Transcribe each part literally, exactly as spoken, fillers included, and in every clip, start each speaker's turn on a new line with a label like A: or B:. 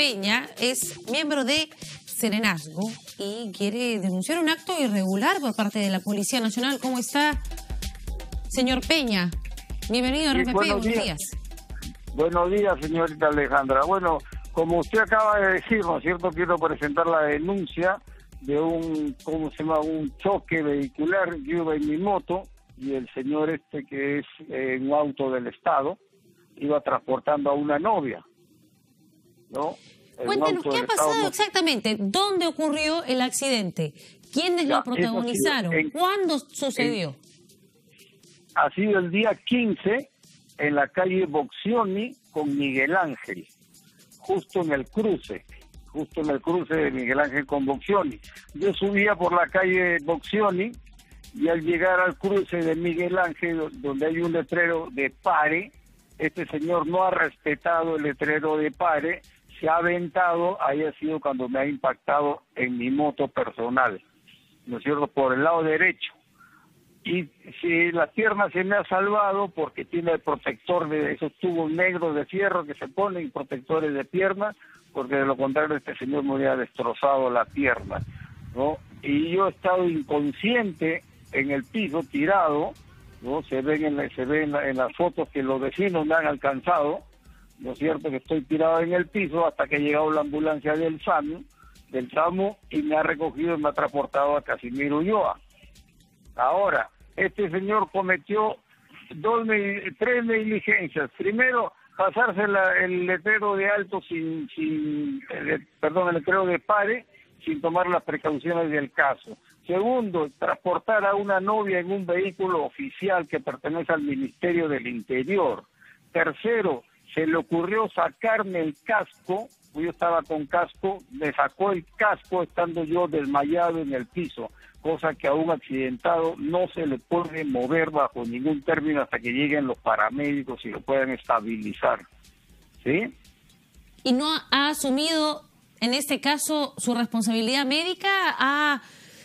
A: Peña es miembro de Serenazgo y quiere denunciar un acto irregular por parte de la Policía Nacional. ¿Cómo está, señor Peña? Bienvenido a R P P, buenos días. días.
B: Buenos días, señorita Alejandra. Bueno, como usted acaba de decir, ¿no es cierto? Quiero presentar la denuncia de un, ¿cómo se llama? Un choque vehicular. Yo iba en mi moto y el señor este, que es eh, un auto del Estado, iba transportando a una novia, ¿no?
A: Cuéntenos, ¿qué ha pasado Estado, exactamente? ¿Dónde ocurrió el accidente? ¿Quiénes ya, lo protagonizaron? En, ¿Cuándo sucedió?
B: En, ha sido el día quince en la calle Boxioni con Miguel Ángel, justo en el cruce, justo en el cruce de Miguel Ángel con Boxioni. Yo subía por la calle Boxioni y al llegar al cruce de Miguel Ángel, donde hay un letrero de pare, este señor no ha respetado el letrero de pare, se ha aventado, ahí ha sido cuando me ha impactado en mi moto personal, ¿no es cierto?, por el lado derecho. Y si la pierna se me ha salvado porque tiene el protector de esos tubos negros de fierro que se ponen, protectores de pierna, porque de lo contrario este señor me hubiera destrozado la pierna, ¿no? Y yo he estado inconsciente en el piso, tirado, ¿no? Se ven en la, se ven en, la, en las fotos que los vecinos me han alcanzado, ¿no es cierto?, que estoy tirado en el piso hasta que ha llegado la ambulancia del SAMU, del SAMU y me ha recogido y me ha transportado a Casimiro Ulloa. Ahora, este señor cometió dos, tres negligencias. Primero, pasarse la, el letrero de alto sin, sin el, perdón, el letrero de pare, sin tomar las precauciones del caso. Segundo, transportar a una novia en un vehículo oficial que pertenece al Ministerio del Interior. Tercero, se le ocurrió sacarme el casco, yo estaba con casco, me sacó el casco estando yo desmayado en el piso, cosa que a un accidentado no se le puede mover bajo ningún término hasta que lleguen los paramédicos y lo puedan estabilizar. ¿Sí?
A: ¿Y no ha asumido en este caso su responsabilidad médica? ¿Ha,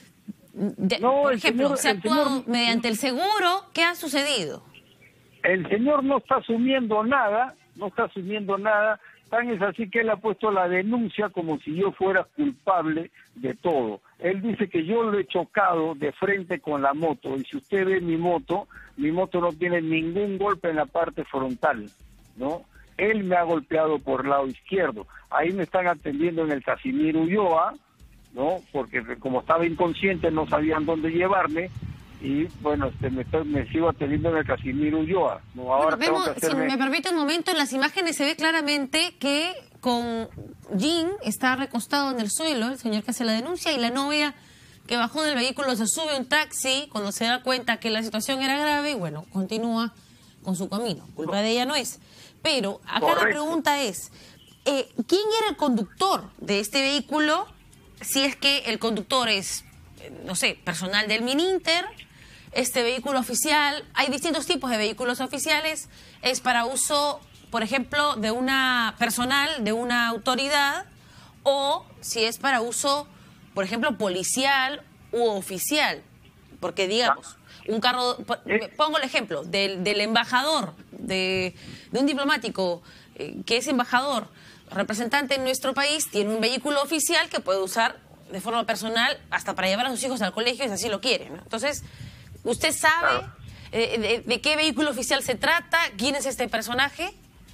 A: de, no, por ejemplo, señor, se ha actuado señor, mediante el seguro? ¿Qué ha sucedido?
B: El señor no está asumiendo nada, no está asumiendo nada, tan es así que él ha puesto la denuncia como si yo fuera culpable de todo. Él dice que yo lo he chocado de frente con la moto, y si usted ve mi moto, mi moto no tiene ningún golpe en la parte frontal, ¿no? Él me ha golpeado por el lado izquierdo. Ahí me están atendiendo en el Casimiro Ulloa, ¿no? Porque como estaba inconsciente no sabían dónde llevarme, y bueno, este, me, me sigo atendiendo en el Casimiro Ulloa. No, ahora
A: bueno, vemos,
B: hacerme...
A: Si me permite un momento, en las imágenes se ve claramente que con Jean está recostado en el suelo, el señor que hace la denuncia, y la novia que bajó del vehículo se sube a un taxi cuando se da cuenta que la situación era grave y bueno, continúa con su camino. Culpa de ella no es. Pero acá Correcto. La pregunta es, eh, ¿quién era el conductor de este vehículo? Si es que el conductor es, no sé, personal del Mininter, este vehículo oficial, hay distintos tipos de vehículos oficiales, es para uso, por ejemplo, de una personal, de una autoridad, o si es para uso, por ejemplo, policial u oficial, porque digamos, un carro, pongo el ejemplo, del, del embajador, de, de un diplomático eh, que es embajador, representante en nuestro país, tiene un vehículo oficial que puede usar de forma personal hasta para llevar a sus hijos al colegio si así lo quiere, ¿no? Entonces, ¿usted sabe claro. eh, de, de qué vehículo oficial se trata? ¿Quién es este personaje?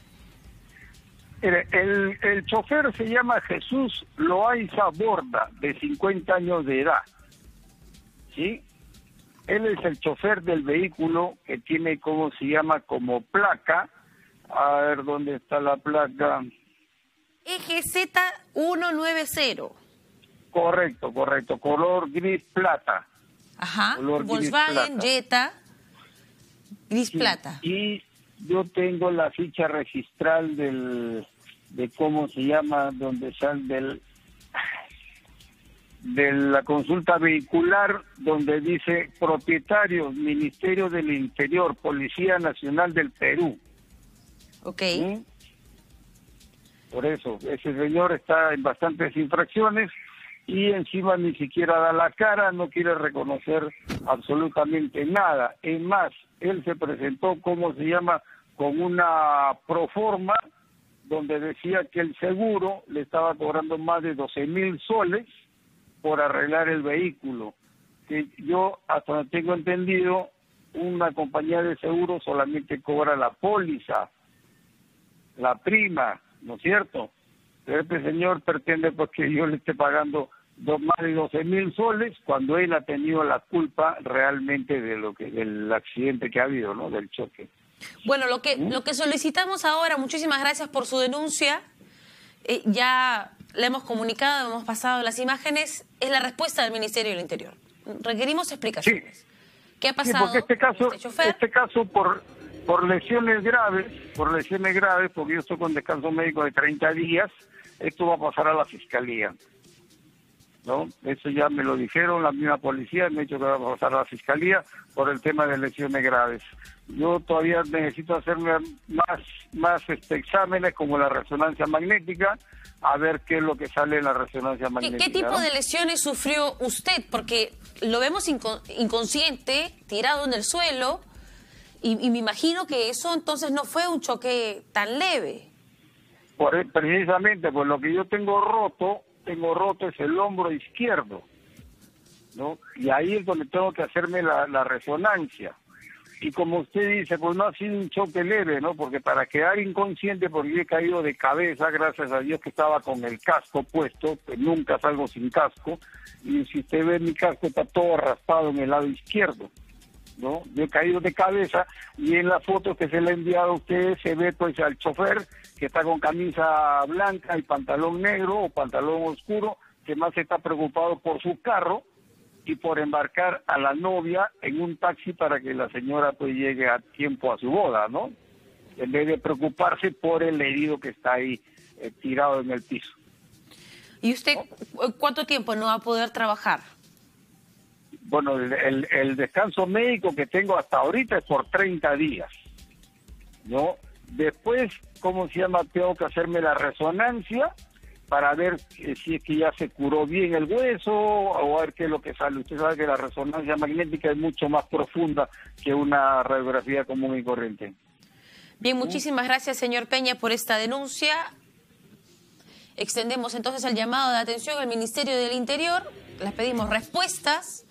B: El, el, el chofer se llama Jesús Loaiza Borda, de cincuenta años de edad. ¿Sí? Él es el chofer del vehículo que tiene, ¿cómo se llama? Como placa. A ver, ¿dónde está la placa?
A: E G Z ciento noventa.
B: Correcto, correcto. Color gris plata.
A: Ajá, color Volkswagen, gris Jetta, gris
B: sí,
A: plata.
B: Y yo tengo la ficha registral del, de cómo se llama, donde sale del, de la consulta vehicular, donde dice propietario, Ministerio del Interior, Policía Nacional del Perú.
A: Ok.
B: ¿Sí? Por eso, ese señor está en bastantes infracciones y encima ni siquiera da la cara, no quiere reconocer absolutamente nada. Es más, él se presentó, ¿cómo se llama?, con una proforma donde decía que el seguro le estaba cobrando más de doce mil soles por arreglar el vehículo. Que yo, hasta donde tengo entendido, una compañía de seguro solamente cobra la póliza, la prima, ¿no es cierto? Pero este señor pretende pues que yo le esté pagando dos, más de doce mil soles cuando él ha tenido la culpa realmente de lo que del accidente que ha habido, ¿no? Del choque.
A: Bueno, lo que
B: ¿Mm?
A: lo que solicitamos ahora, muchísimas gracias por su denuncia, eh, ya la hemos comunicado, hemos pasado las imágenes, es la respuesta del Ministerio del Interior. Requerimos explicaciones.
B: Sí.
A: ¿Qué ha
B: Sí,
A: pasado?
B: porque este caso,
A: con este chofer?
B: este caso por por lesiones graves, por lesiones graves, porque yo estoy con descanso médico de treinta días, esto va a pasar a la fiscalía, ¿no? Eso ya me lo dijeron, la misma policía me ha dicho que va a pasar a la fiscalía por el tema de lesiones graves. Yo todavía necesito hacerme más más este, exámenes como la resonancia magnética, a ver qué es lo que sale en la resonancia
A: ¿Qué,
B: magnética.
A: qué tipo
B: ¿no?
A: de lesiones sufrió usted? Porque lo vemos inco- inconsciente, tirado en el suelo, y, y me imagino que eso entonces no fue un choque tan leve.
B: Por, precisamente, pues lo que yo tengo roto, tengo roto es el hombro izquierdo, ¿no? Y ahí es donde tengo que hacerme la, la resonancia. Y como usted dice, pues no ha sido un choque leve, ¿no? Porque para quedar inconsciente, porque yo he caído de cabeza, gracias a Dios que estaba con el casco puesto, pues nunca salgo sin casco, y si usted ve mi casco está todo raspado en el lado izquierdo, ¿no? Yo he caído de cabeza y en la foto que se le ha enviado a ustedes se ve pues al chofer que está con camisa blanca y pantalón negro o pantalón oscuro, que más está preocupado por su carro y por embarcar a la novia en un taxi para que la señora pues llegue a tiempo a su boda, ¿no? En vez de preocuparse por el herido que está ahí eh, tirado en el piso.
A: ¿Y usted cuánto tiempo no va a poder trabajar?
B: Bueno, el, el, el descanso médico que tengo hasta ahorita es por treinta días, ¿no? Después, ¿cómo se llama? Tengo que hacerme la resonancia para ver eh, si es que ya se curó bien el hueso o a ver qué es lo que sale. Usted sabe que la resonancia magnética es mucho más profunda que una radiografía común y corriente.
A: Bien, muchísimas gracias, señor Peña, por esta denuncia. Extendemos entonces el llamado de atención al Ministerio del Interior. Les pedimos respuestas